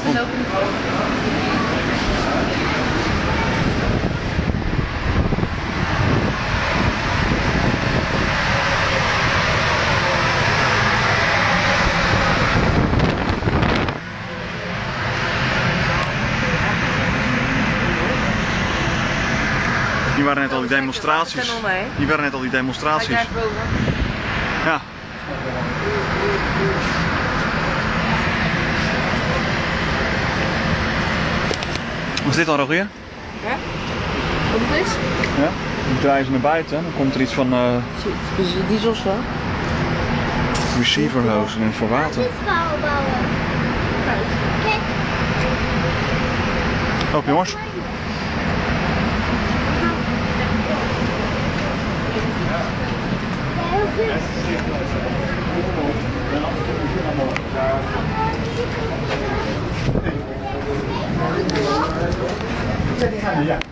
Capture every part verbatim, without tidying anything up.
Hier waren net al die demonstraties. Hier waren net al die demonstraties. Ja. Wat is dit dan, Rogier? Ja? Wat het is? Ja. Dan draaien ze naar buiten, dan komt er iets van uh, diesels wel. receiver hose en voor water. Op jongens. Ja.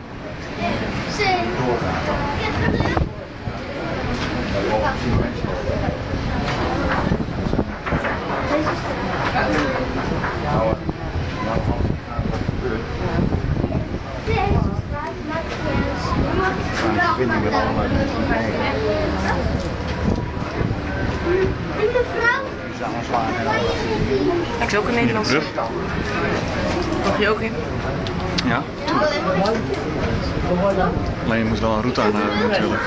Ik is ook in Nederland. Mag je ook in? Ja, tuurlijk. Alleen je moet wel een route aanhouden natuurlijk.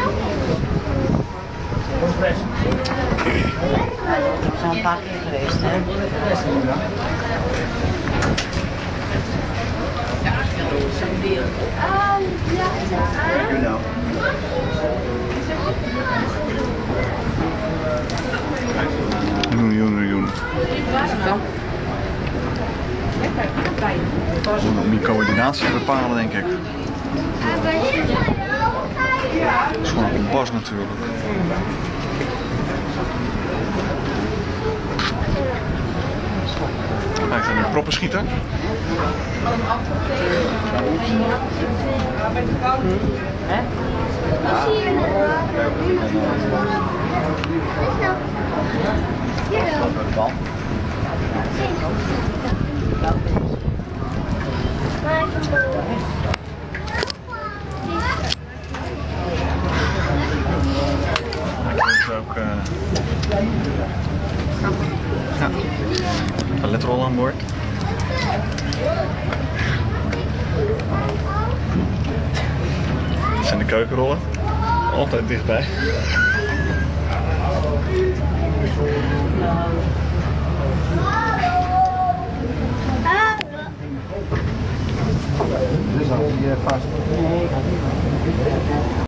Ik ben al een paar keer geweest, hè? Miljoen, miljoen. We moeten die coördinatie bepalen, denk ik. Dat is gewoon een kompas natuurlijk. Hij gaat nu proppen schieten. Is ook uh... ja, toiletrol aan boord. Dit zijn de keukenrollen, altijd dichtbij.